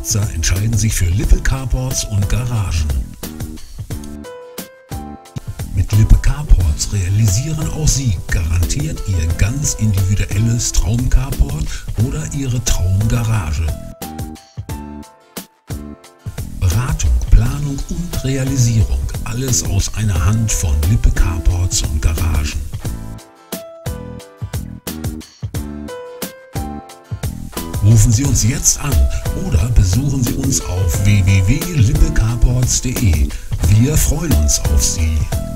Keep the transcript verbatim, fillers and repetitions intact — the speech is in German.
Besitzer entscheiden sich für Lippe Carports und Garagen. Mit Lippe Carports realisieren auch Sie garantiert Ihr ganz individuelles Traum-Carport oder Ihre Traumgarage. Beratung, Planung und Realisierung, alles aus einer Hand von Lippe Carports und Garagen. Rufen Sie uns jetzt an oder besuchen Sie uns auf w w w punkt lippe carports punkt de. Wir freuen uns auf Sie.